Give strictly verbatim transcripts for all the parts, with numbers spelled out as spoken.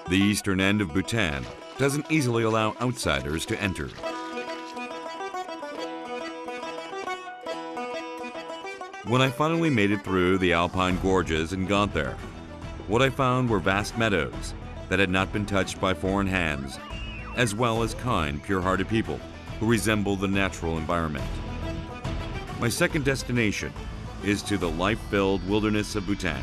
The eastern end of Bhutan doesn't easily allow outsiders to enter. When I finally made it through the alpine gorges and got there, what I found were vast meadows that had not been touched by foreign hands, as well as kind, pure-hearted people who resemble the natural environment. My second destination is to the life-filled wilderness of Bhutan.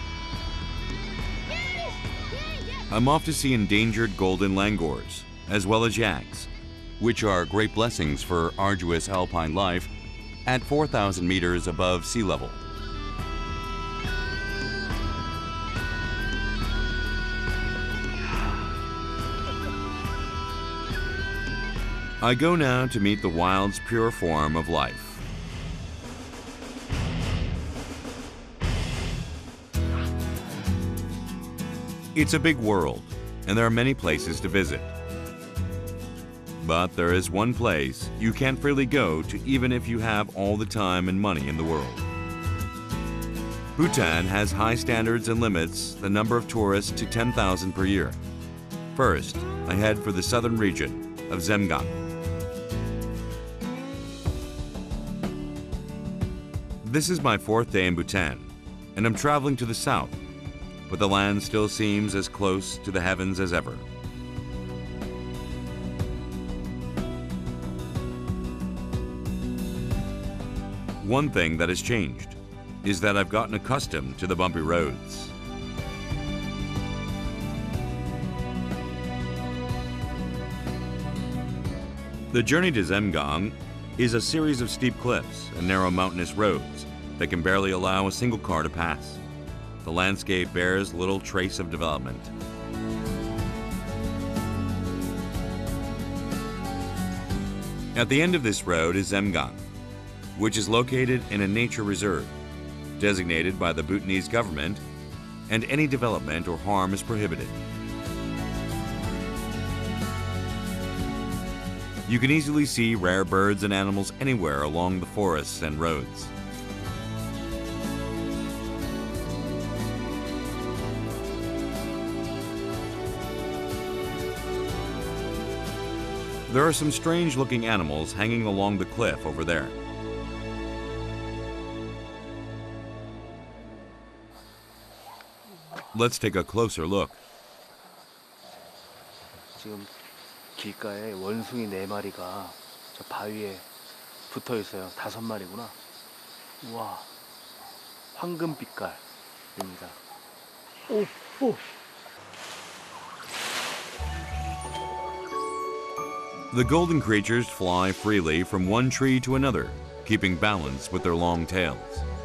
I'm off to see endangered golden langurs, as well as yaks, which are great blessings for arduous alpine life at four thousand meters above sea level. I go now to meet the wild's pure form of life. It's a big world, and there are many places to visit. But there is one place you can't freely go to even if you have all the time and money in the world. Bhutan has high standards and limits the number of tourists to ten thousand per year. First, I head for the southern region of Zemgang. This is my fourth day in Bhutan, and I'm traveling to the south, but the land still seems as close to the heavens as ever. One thing that has changed is that I've gotten accustomed to the bumpy roads. The journey to Zemgang is a series of steep cliffs and narrow mountainous roads that can barely allow a single car to pass. The landscape bears little trace of development. At the end of this road is Zemgang, which is located in a nature reserve, designated by the Bhutanese government, and any development or harm is prohibited. You can easily see rare birds and animals anywhere along the forests and roads. There are some strange-looking animals hanging along the cliff over there. Let's take a closer look. 지금 길가에 원숭이 네 마리가 저 바위에 붙어 있어요. 다섯 마리구나. 우와, 황금빛깔입니다. 오, 오. The golden creatures fly freely from one tree to another, keeping balance with their long tails.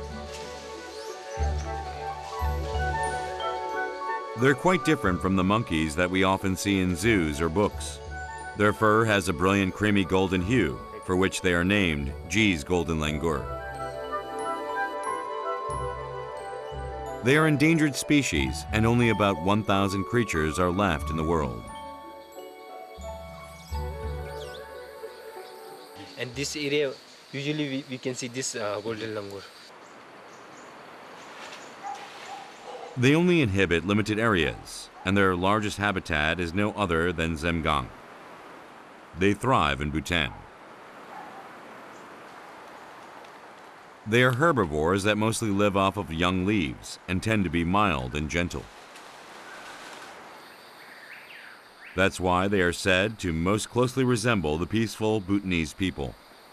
They're quite different from the monkeys that we often see in zoos or books. Their fur has a brilliant creamy golden hue, for which they are named Gee's golden langur. They are endangered species, and only about one thousand creatures are left in the world. And this area, usually we, we can see this uh, golden langur. They only inhabit limited areas, and their largest habitat is no other than Zemgang. They thrive in Bhutan. They are herbivores that mostly live off of young leaves and tend to be mild and gentle. That's why they are said to most closely resemble the peaceful Bhutanese people.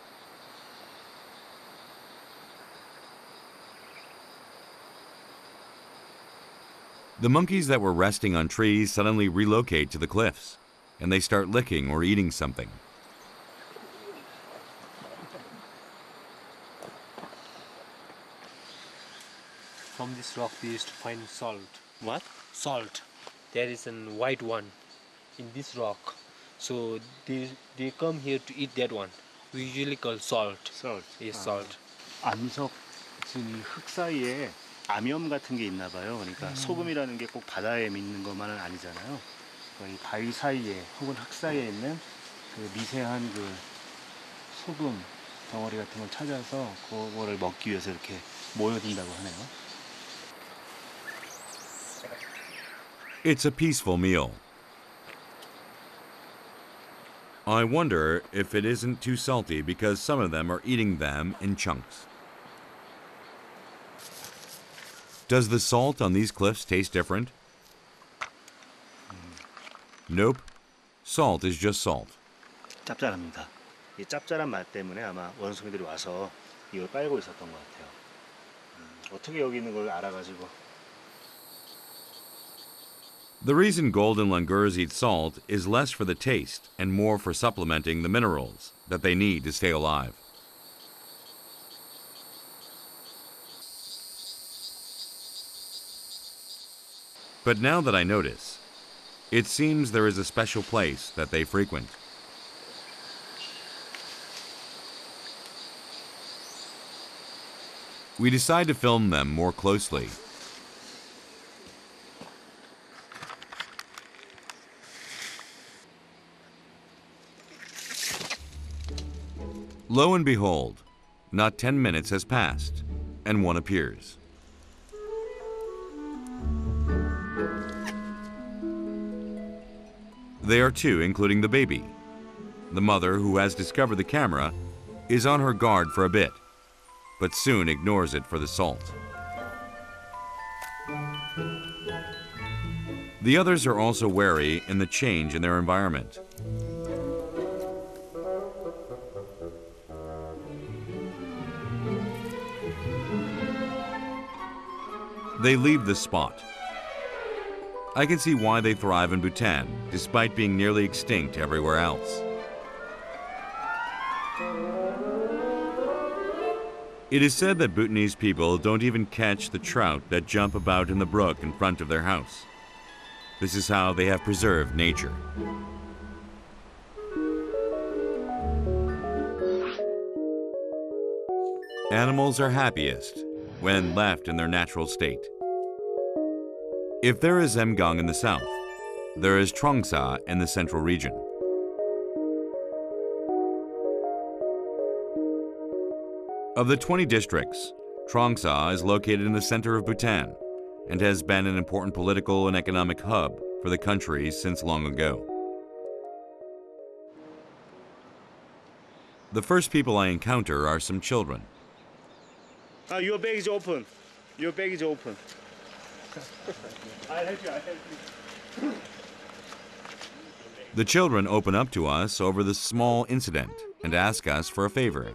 The monkeys that were resting on trees suddenly relocate to the cliffs, and they start licking or eating something. From this rock we used to find salt. What? Salt. There is a white one in this rock. So they, they come here to eat that one. We usually call salt. Salt. Yes, salt. 암석, 지금 흙 사이에 암염 같은 게 있나 봐요. 그러니까 음. 소금이라는 게 꼭 바다에 있는 것만은 아니잖아요. 이 바위 사이에 혹은 흙 사이에 있는 그 미세한 그 소금 덩어리 같은 걸 찾아서 그거를 먹기 위해서 이렇게 모여든다고 하네요. It's a peaceful meal. I wonder if it isn't too salty because some of them are eating them in chunks. Does the salt on these cliffs taste different? Nope. Salt is just salt. 짭짤합니다. 이 짭짤한 맛 때문에 아마 원숭이들이 와서 이걸 빨고 있었던 것 같아요. 음, 어떻게 여기 있는 걸 알아가지고. The reason golden langurs eat salt is less for the taste and more for supplementing the minerals that they need to stay alive. But now that I notice, it seems there is a special place that they frequent. We decide to film them more closely. Lo and behold, not ten minutes has passed, and one appears. They are two, including the baby. The mother, who has discovered the camera, is on her guard for a bit, but soon ignores it for the salt. The others are also wary in the change in their environment. They leave the spot. I can see why they thrive in Bhutan, despite being nearly extinct everywhere else. It is said that Bhutanese people don't even catch the trout that jump about in the brook in front of their house. This is how they have preserved nature. Animals are happiest when left in their natural state. If there is Zemgang in the south, there is Trongsa in the central region. Of the twenty districts, Trongsa is located in the center of Bhutan and has been an important political and economic hub for the country since long ago. The first people I encounter are some children. Ah, your bag is open. Your bag is open. I'll help you, I'll help you. The children open up to us over this small incident and ask us for a favor.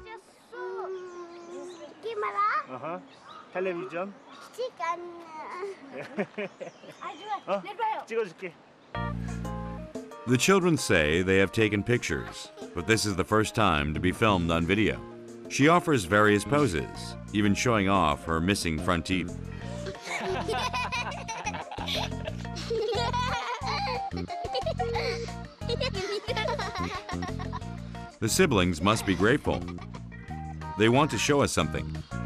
Uh-huh. Television. 어? 찍어줄게. The children say they have taken pictures, but this is the first time to be filmed on video. She offers various poses, even showing off her missing front teeth. The siblings must be grateful. They want to show us something.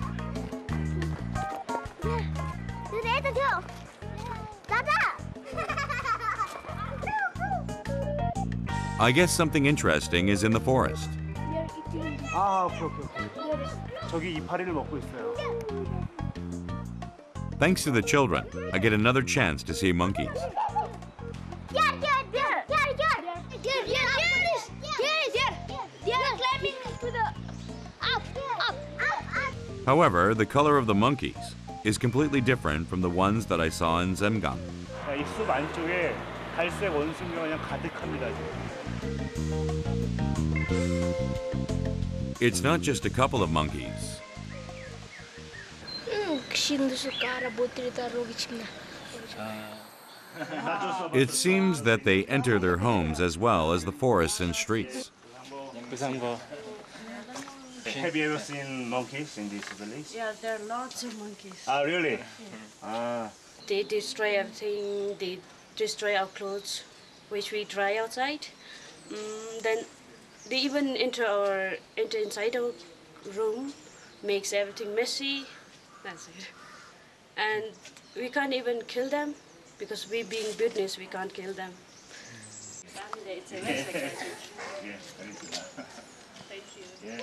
I guess something interesting is in the forest. 아, 오케이, 오케이, 오케이. 저기 이파리를 먹고 있어요. Thanks to the children, I get another chance to see monkeys. However, the color of the monkeys is completely different from the ones that I saw in Zemgang. 이 숲 안쪽에 갈색 원숭이가 그냥 가득합니다. It's not just a couple of monkeys. It seems that they enter their homes as well as the forests and streets. Have you ever seen monkeys in this village? Yeah, there are lots of monkeys. Ah, really? Ah. They destroy everything. They destroy our clothes, which we dry outside. Mm, then they even enter our enter inside our room, makes everything messy. That's it. And we can't even kill them because we being Buddhists, we can't kill them. It's a nice activity. Thank you.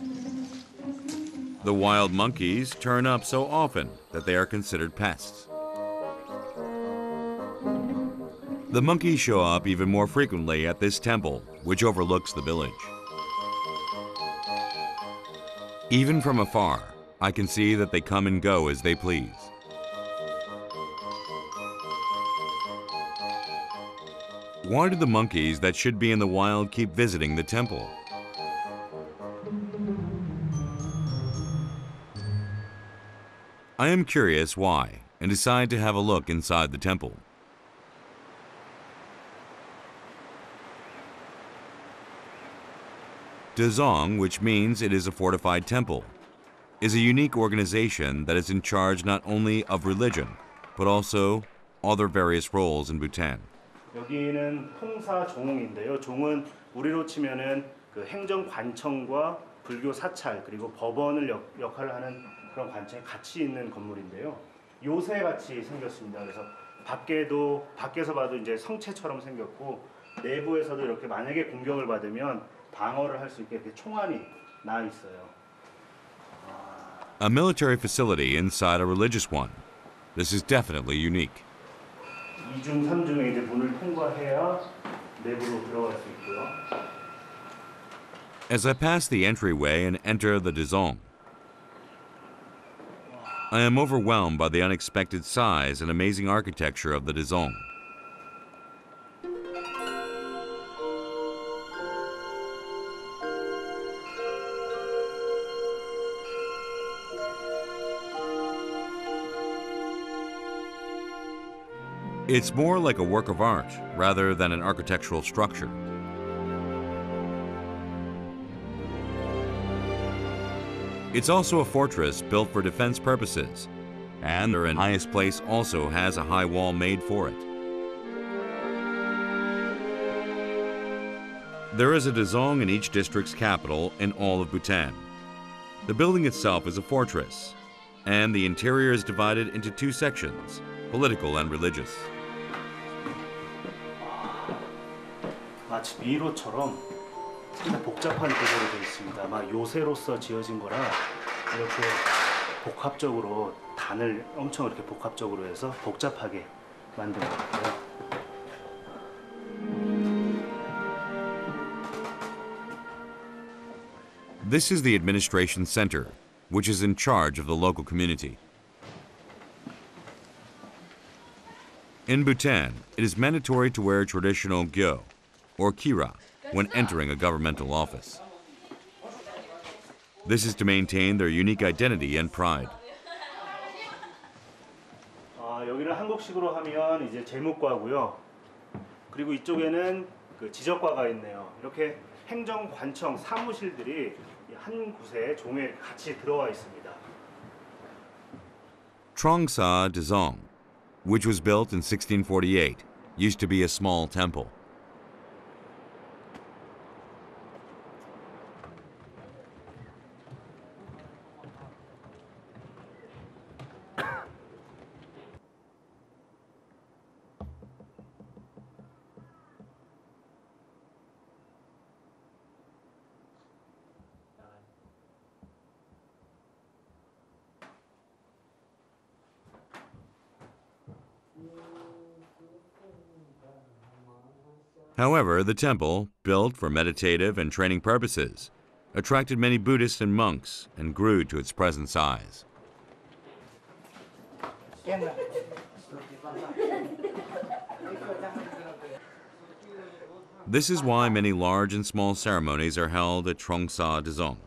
The wild monkeys turn up so often that they are considered pests. The monkeys show up even more frequently at this temple, which overlooks the village. Even from afar, I can see that they come and go as they please. Why do the monkeys that should be in the wild keep visiting the temple? I am curious why and decide to have a look inside the temple. Dazong, which means it is a fortified temple, is a unique organization that is in charge not only of religion, but also other various roles in Bhutan. 여기는 통사종인데요. 종은 우리로 치면은 그 행정관청과 불교 사찰 그리고 법원을 역, 역할을 하는 그런 관청이 같이 있는 건물인데요. 요새 같이 생겼습니다. 그래서 밖에도 밖에서 봐도 이제 성체처럼 생겼고 내부에서도 이렇게 만약에 공격을 받으면 방어를 할 수 있게 이렇게 총알이 나 있어요. A military facility inside a religious one. This is definitely unique. 이중 삼중에 이제 문을 통과해야 내부로 들어갈 수 있고요. As I pass the entryway and enter the Dazong, I am overwhelmed by the unexpected size and amazing architecture of the Dazong. It's more like a work of art rather than an architectural structure. It's also a fortress built for defense purposes, and the highest place also has a high wall made for it. There is a Dazong in each district's capital in all of Bhutan. The building itself is a fortress, and the interior is divided into two sections, political and religious. 마치 미로처럼 상당히 복잡한 구조로 되어 있습니다. 아마 요새로서 지어진 거라 이렇게 복합적으로 단을 엄청 이렇게 복합적으로 해서 복잡하게 만든 것 같아요. This is the administration center, which is in charge of the local community. In Bhutan, it is mandatory to wear traditional gyo, or kira, when entering a governmental office. This is to maintain their unique identity and pride. 아, 여기는 한국식으로 하면 이제 재무과고요. 그리고 이쪽에는 그 지적과가 있네요. 이렇게 행정관청 사무실들이 한 곳에 종에 같이 들어와 있습니다. Trongsa Dazong, which was built in sixteen forty-eight, used to be a small temple. However, the temple, built for meditative and training purposes, attracted many Buddhists and monks and grew to its present size. This is why many large and small ceremonies are held at Trongsa Dazong.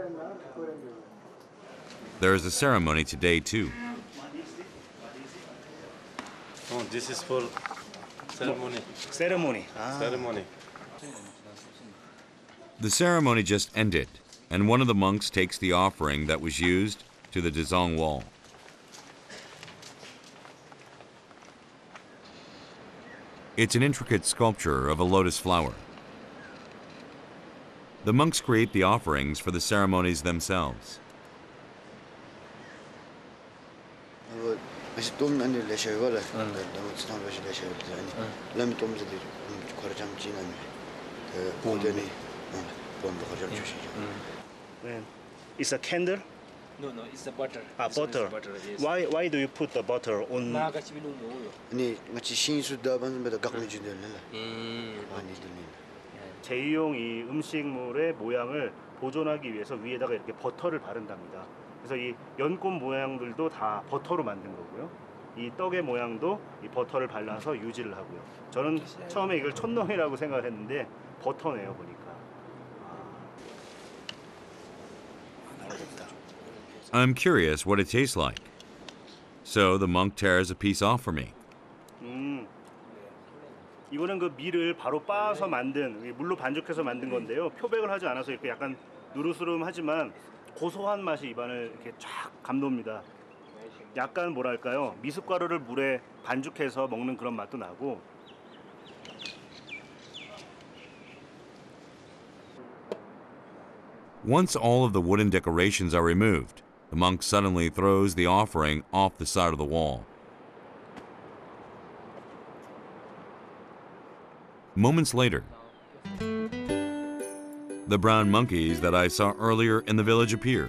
There is a ceremony today too. Oh, this is for ceremony. 세레모니. 아. Ceremony. The ceremony just ended, and one of the monks takes the offering that was used to the Dazong wall. It's an intricate sculpture of a lotus flower. The monks create the offerings for the ceremonies themselves. It's a candle No, no, it's the butter. Ah, This one is butter. butter, yes. Why why do you put the butter on? Mga kasi binong mo. 아니 마치 신수다 반면에 갖고 주는데 음. 많이 들리네. 제이용 이 음식물의 모양을 보존하기 위해서 위에다가 이렇게 버터를 바른답니다. 그래서 이 연꽃 모양들도 다 버터로 만든 거고요. 이 떡의 모양도 이 버터를 발라서 유지를 하고요. 저는 처음에 이걸 촌농이라고 생각을 했는데 버터네요 보니까. 아, 알겠다. I'm curious what it tastes like. So the monk tears a piece off for me. 음, 이거는 그 밀을 바로 빻아서 만든 물로 반죽해서 만든 건데요. 표백을 하지 않아서 이렇게 약간 누르스름하지만 고소한 맛이 입안을 이렇게 쫙 감돕니다. 약간 뭐랄까요, 미숫가루를 물에 반죽해서 먹는 그런 맛도 나고. Once all of the wooden decorations are removed, the monk suddenly throws the offering off the side of the wall. Moments later, the brown monkeys that I saw earlier in the village appear.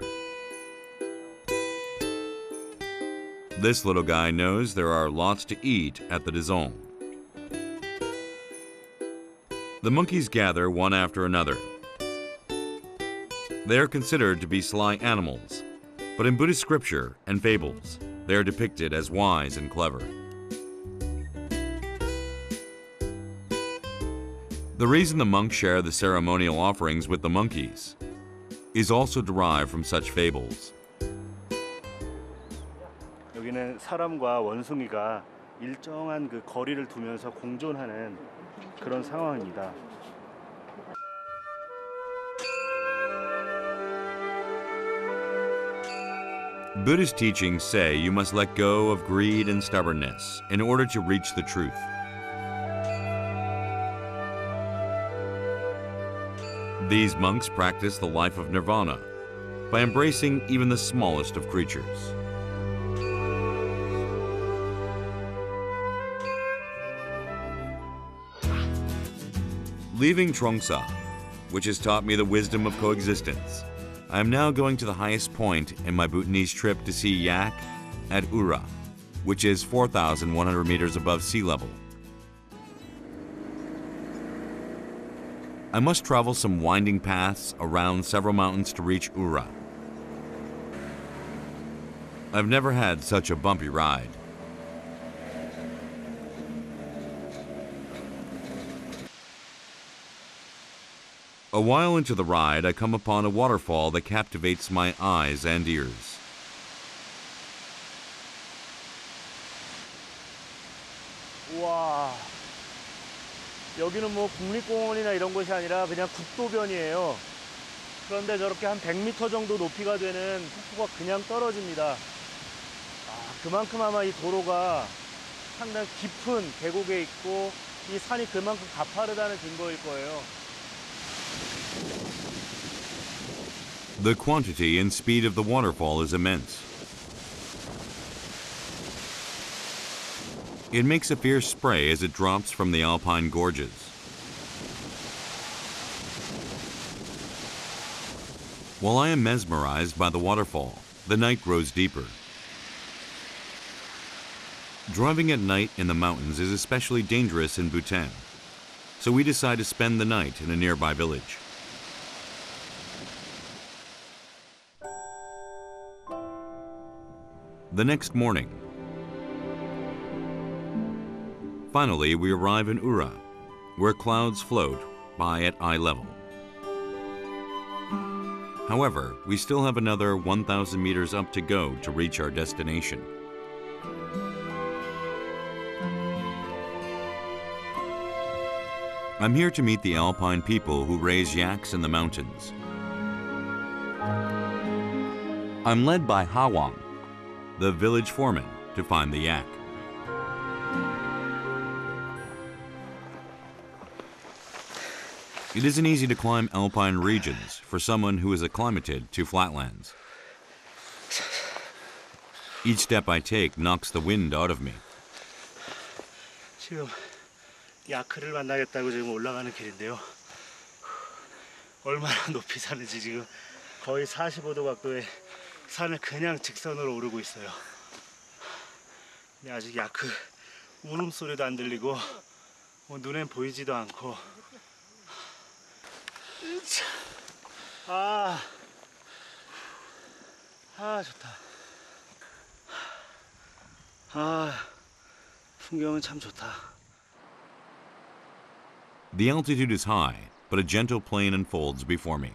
This little guy knows there are lots to eat at the Dizong. The monkeys gather one after another. They are considered to be sly animals, but in Buddhist scripture and fables, they are depicted as wise and clever. The reason the monks share the ceremonial offerings with the monkeys is also derived from such fables. 여기는 사람과 원숭이가 일정한 그 거리를 두면서 공존하는 그런 상황입니다. Buddhist teachings say you must let go of greed and stubbornness in order to reach the truth. These monks practice the life of nirvana by embracing even the smallest of creatures. Leaving Trongsa, which has taught me the wisdom of coexistence, I am now going to the highest point in my Bhutanese trip to see yak at Ura, which is four thousand one hundred meters above sea level. I must travel some winding paths around several mountains to reach Ura. I've never had such a bumpy ride. A while into the ride, I come upon a waterfall that captivates my eyes and ears. 와, 여기는 뭐 국립공원이나 이런 곳이 아니라 그냥 국도변이에요. 그런데 저렇게 한 백 미터 정도 높이가 되는 폭포가 그냥 떨어집니다. 아, 그만큼 아마 이 도로가 상당히 깊은 계곡에 있고 이 산이 그만큼 가파르다는 증거일 거예요. The quantity and speed of the waterfall is immense. It makes a fierce spray as it drops from the alpine gorges. While I am mesmerized by the waterfall, the night grows deeper. Driving at night in the mountains is especially dangerous in Bhutan, so we decide to spend the night in a nearby village. The next morning, finally we arrive in Ura, where clouds float by at eye level. However, we still have another one thousand meters up to go to reach our destination. I'm here to meet the alpine people who raise yaks in the mountains. I'm led by Hawang, the village foreman, to find the yak. It isn't easy to climb alpine regions for someone who is acclimated to flatlands. Each step I take knocks the wind out of me. 지금 야크를 만나겠다고 지금 올라가는 길인데요. 얼마나 높이 사는지 지금 거의 사십오 도 각도의 산을 그냥 직선으로 오르고 있어요. 근데 아직 야크 울음소리도 안 들리고 뭐 눈엔 보이지도 않고. 아, 아 좋다. 아, 풍경은 참 좋다. The altitude is high, but a gentle plain unfolds before me.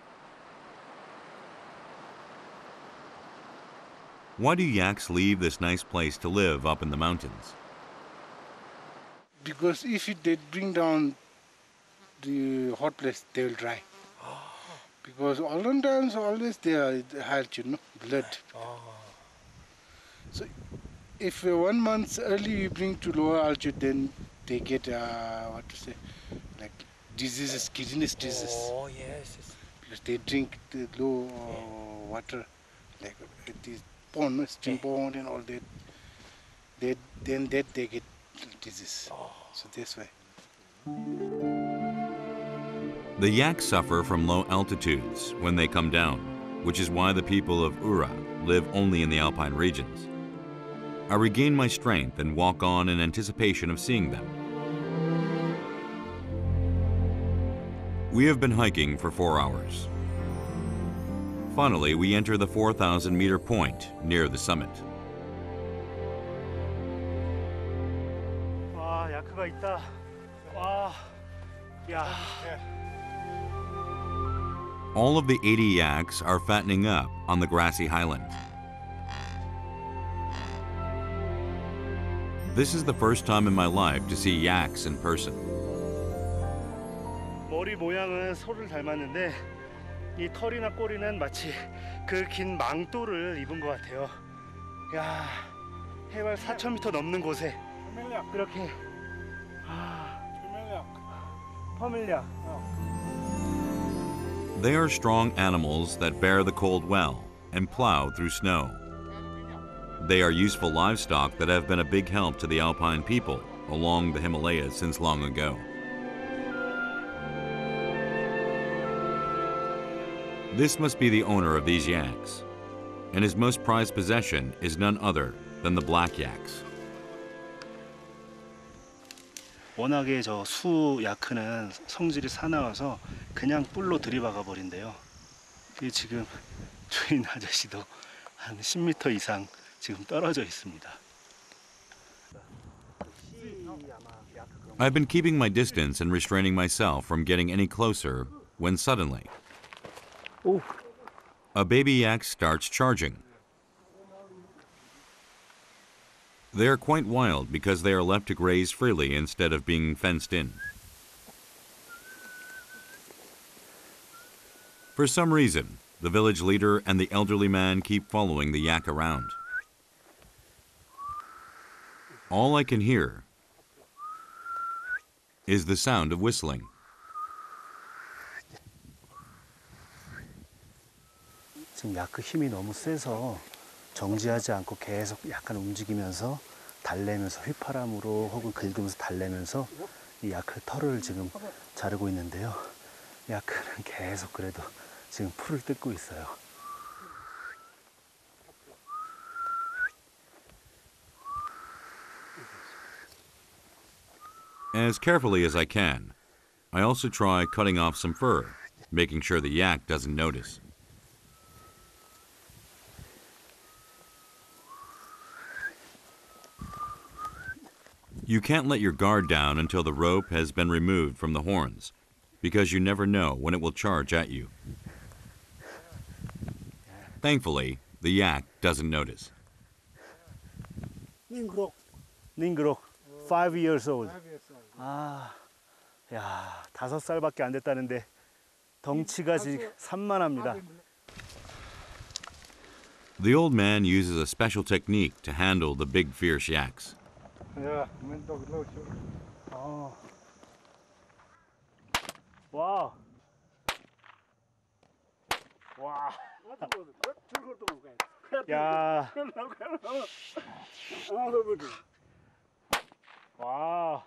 Why do yaks leave this nice place to live up in the mountains? Because if it, they bring down the hot place, they will dry. Because all the times always they are hot, you know, blood. So if uh, one month early you bring to lower altitude, then they get uh, what to say, like diseases, kidney diseases. Oh yes. yes. Because they drink the low uh, water, like uh, this pond, stream pond, and all that. They then that they get disease. So that's why. The yaks suffer from low altitudes when they come down, which is why the people of Ura live only in the alpine regions. I regain my strength and walk on in anticipation of seeing them. We have been hiking for four hours. Finally, we enter the four thousand meter point near the summit. 와, 야크가 있다. 와, 야. All of the eighty yaks are fattening up on the grassy highland. This is the first time in my life to see yaks in person. 머리 모양은 소를 닮았는데 이 털이나 꼬리는 마치 그 긴 망토를 입은 것 같아요. 야, 해발 사천 미터 넘는 곳에 이렇게 아, 퍼밀리아. They are strong animals that bear the cold well and plow through snow. They are useful livestock that have been a big help to the alpine people along the Himalayas since long ago. This must be the owner of these yaks, and his most prized possession is none other than the black yaks. 워낙에 저 수 야크는 성질이 사나워서 그냥 뿔로 들이박아 버린대요. 그게 지금 주인 아저씨도 한 십 미터 이상 지금 떨어져 있습니다. I've been keeping my distance and restraining myself from getting any closer when suddenly a baby yak starts charging. They are quite wild because they are left to graze freely instead of being fenced in. For some reason, the village leader and the elderly man keep following the yak around. All I can hear is the sound of whistling. 지금 야크 힘이 너무 세서 정지하지 않고 계속 약간 움직이면서 달래면서 휘파람으로 혹은 긁으면서 달래면서 이 야크 털을 지금 자르고 있는데요. 야크는 계속 그래도 지금 풀을 뜯고 있어요. As carefully as I can, I also try cutting off some fur, making sure the yak doesn't notice. You can't let your guard down until the rope has been removed from the horns, because you never know when it will charge at you. Thankfully, the yak doesn't notice. 닝그록. 닝그록. five years old. 아, 야, 다섯 살밖에 안 됐다는데 덩치가 지금 산만합니다. The old man uses a special technique to handle the big fierce yaks. 아. 와. 와. 야. 와.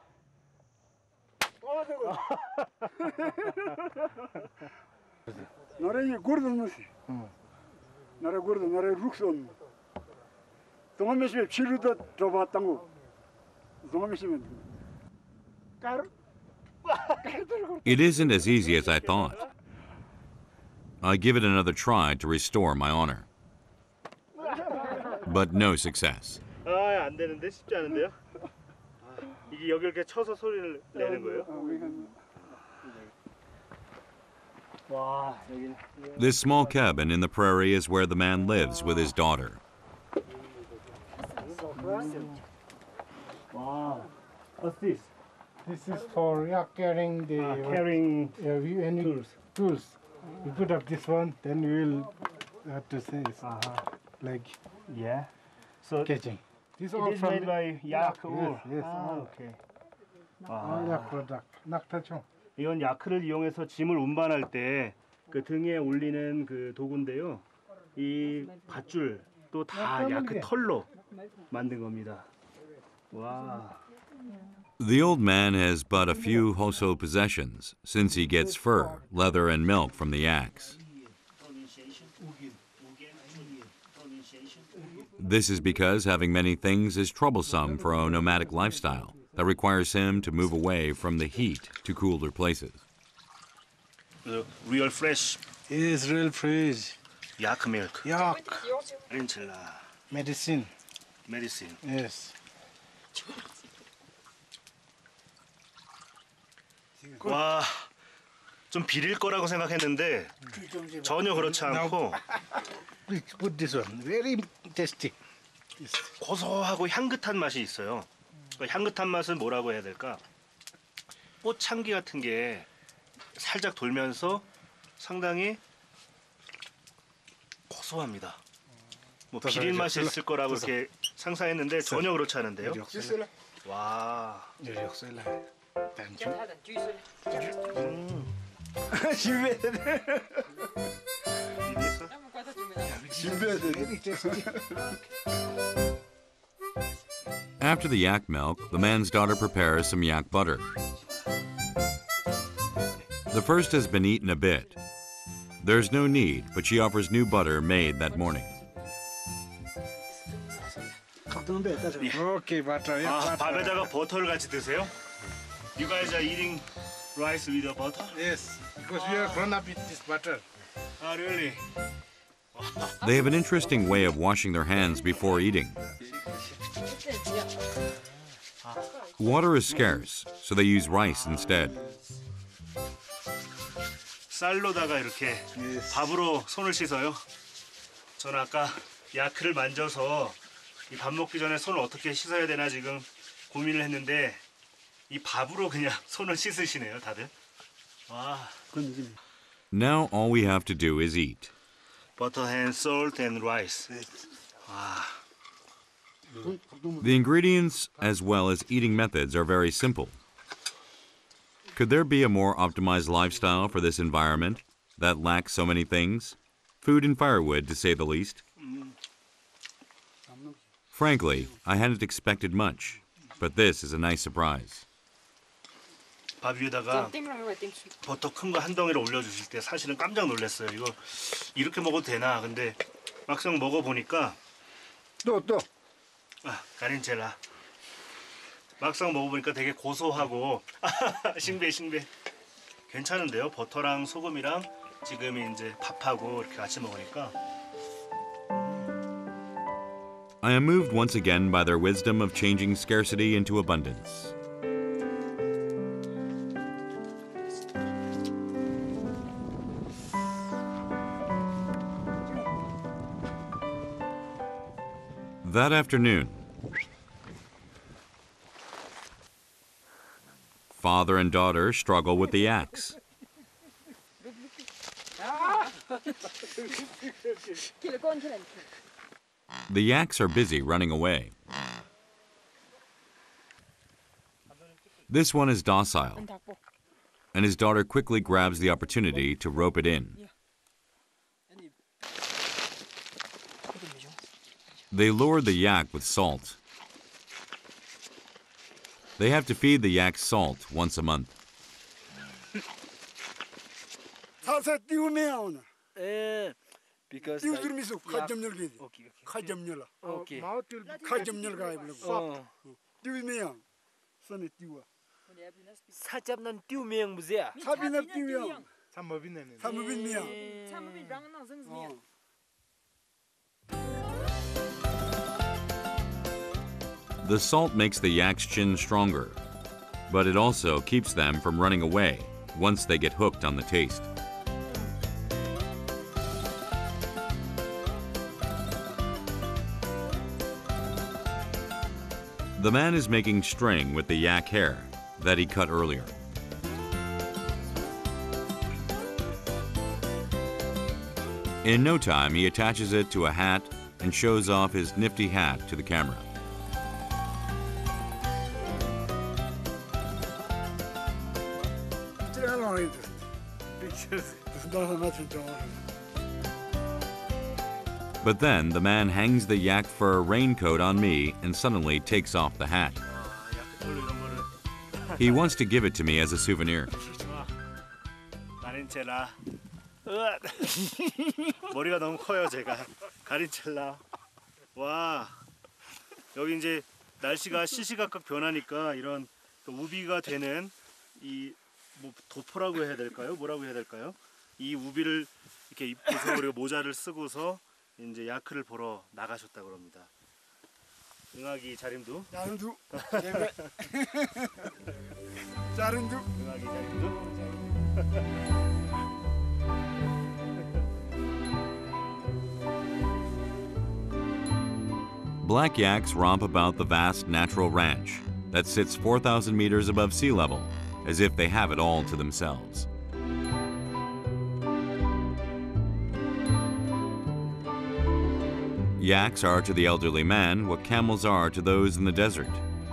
노래이 고르는 것이. 나라 그러다 나라 룩선. 동아메시에 치르다 들어봤다고. 동아메시면 까르. It isn't as easy as I thought. I give it another try to restore my honor. But no success. 아, 안 되는데 쉽지 않은데요? 이게 여기 이렇게 쳐서 소리를 내는 거예요? 와, 여기. This small cabin in the prairie is where the man lives with his daughter. 와, what's this? This is for yeah, carrying the Uh, carrying uh, we- any tools. tools. You put up this one, then you will have to say it's Uh-huh. like Yeah. So catching. This it all is from made by yak wool. yes, 아, all. 오케이. all yak product. 낙타총. 이건 야크를 이용해서 짐을 운반할 때 그 등에 올리는 그 도구인데요. 이 밧줄 또 다 야크 털로 만든 겁니다. 와. The old man has but a few household possessions since he gets fur, leather, and milk from the yaks. This is because having many things is troublesome for a nomadic lifestyle that requires him to move away from the heat to cooler places. The real fresh Yes, real fresh. yak milk. Yak. 렌첼라. Medicine. medicine. Yes. 와, 좀 비릴 거라고 생각했는데 전혀 그렇지 않고 Please put this one. Very tasty. 고소하고 향긋한 맛이 있어요. 그 향긋한 맛은 뭐라고 해야 될까? 꽃향기 같은 게 살짝 돌면서 상당히 고소합니다. 뭐 비린 맛이 있을 거라고 이렇게 상상했는데 전혀 그렇지 않은데요. 와. After the yak milk, the man's daughter prepares some yak butter. The first has been eaten a bit. There's no need, but she offers new butter made that morning. Okay, butter. Yeah, 아, butter. 밥에다가 버터를 같이 드세요? You guys are eating rice with the butter? Yes, because we are grown up with this butter. Ah, really? They have an interesting way of washing their hands before eating. Water is scarce, so they use rice instead. 쌀로다가 이렇게 밥으로 손을 씻어요. 저는 아까 야크를 만져서 이 밥 먹기 전에 손을 어떻게 씻어야 되나 지금 고민을 했는데 이 밥으로 그냥 손을 씻으시네요, 다들. 와. Now all we have to do is eat. Butter and salt and rice. 와. The ingredients as well as eating methods are very simple. Could there be a more optimized lifestyle for this environment that lacks so many things? Food and firewood, to say the least. Frankly, I hadn't expected much, but this is a nice surprise. 밥 위에다가 버터 큰 거 한 덩이를 올려주실 때 사실은 깜짝 놀랐어요. 이거 이렇게 먹어도 되나? 근데 막상 먹어보니까 또 또. 아, 가린첼라. 막상 먹어보니까 되게 고소하고 싱배 싱배. 괜찮은데요? 버터랑 소금이랑 지금 이제 밥하고 이렇게 같이 먹으니까. I am moved once again by their wisdom of changing scarcity into abundance. That afternoon, father and daughter struggle with the axe. The yaks are busy running away. This one is docile, and his daughter quickly grabs the opportunity to rope it in. They lure the yak with salt. They have to feed the yak salt once a month. 살살 띄우면 오늘. 예, Because 띄우 like, 들으면서 약- 칼점 열게 돼. Okay, okay. 칼점 열라. Okay. Mouth will be 칼점 열가 이블. 어. 띄우면 선에 띄워. 살짝 난 띄우면 무지야. 사비나 띄우면 삼업이네. 사무빈 미야. 어. The salt makes the yak's chin stronger, but it also keeps them from running away once they get hooked on the taste. The man is making string with the yak hair that he cut earlier. In no time, he attaches it to a hat and shows off his nifty hat to the camera. But then the man hangs the yak fur raincoat on me and suddenly takes off the hat. He wants to give it to me as a souvenir. 가린첼라. 으악. 머리가 너무 커요 제가. 가린첼라. 와 여기 이제 날씨가 시시각각 변하니까 이런 또 우비가 되는 이 뭐 도포라고 해야 될까요? 뭐라고 해야 될까요? 이 우비를 이렇게 입고서 그리고 모자를 쓰고서 이제 야크를 보러 나가셨다 그럽니다. 응아기 자림도. 자른두. 자른두. 응아기 자림도. Black yaks romp about the vast natural ranch that sits four thousand meters above sea level, as if they have it all to themselves. Yaks are to the elderly man what camels are to those in the desert.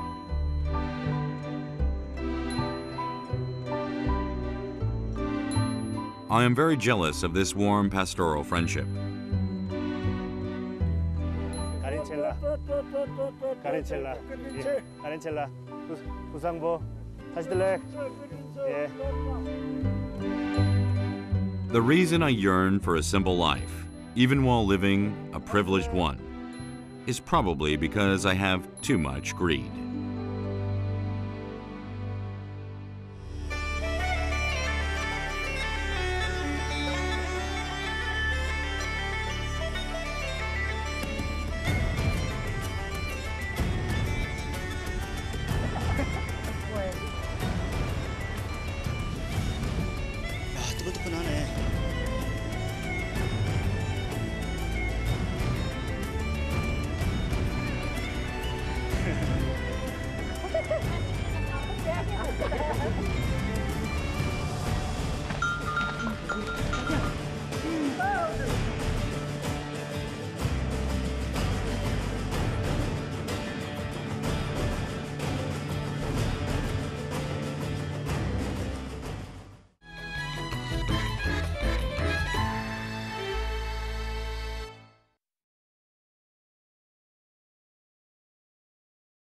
I am very jealous of this warm pastoral friendship. 가린첼라. 가린첼라. 예. 가린첼라. 구- 구상보. 다시 들래. 예. The reason I yearn for a simple life, even while living a privileged one, is probably because I have too much greed. 아, 뜨끈뜨끈하네.